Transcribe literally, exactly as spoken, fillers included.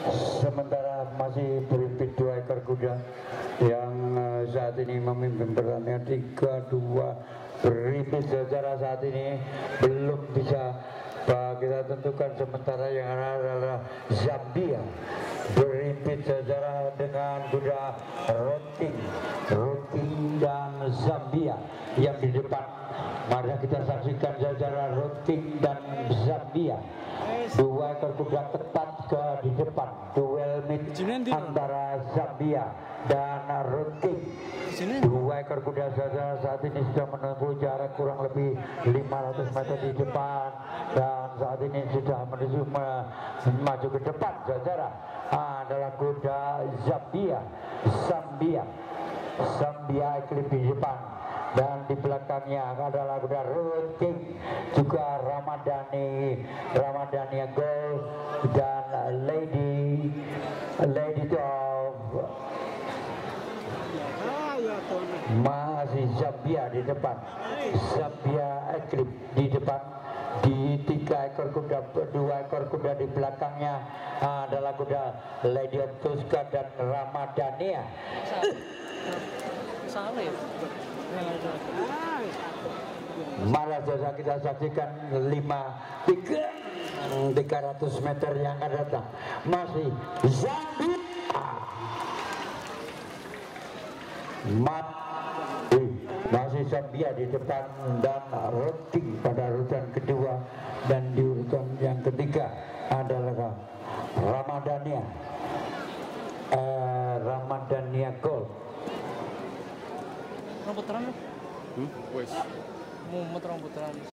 Sementara masih berimpit dua ekor kuda yang uh, saat ini memimpin pertandingan tiga dua berimpit secara saat ini belum bisa uh, kita tentukan. Sementara yang adalah Zambia berimpit secara dengan kuda Roting Roting dan Zambia yang di depan. Mari kita saksikan secara Roting dan Zambia, dua ekor kuda ketat ke di depan, duel meet antara Zambia dan Roting. Dua ekor kuda saja saat ini sudah menempuh jarak kurang lebih lima ratus meter di depan dan saat ini sudah menuju maju ke depan. Saudara adalah kuda Zambia Zambia Zambia iklim di depan, dan di belakangnya adalah kuda Roting juga Ramadhani Ramadhani Gold dan Lady Lady of masih Zambia di depan. Zambia iklim di depan, di tiga ekor kuda, dua ekor kuda di belakangnya adalah kuda Lady of Tuska dan Ramadhania. Malah saja kita saksikan lima tiga tiga ratus meter yang akan datang masih Zambia mat masih Zambia di depan dan Roting pada urutan kedua, dan di urutan yang ketiga adalah Ramadhania eh, Ramadhania Gold. Putaran hmm? Wes. Mau muter putaran.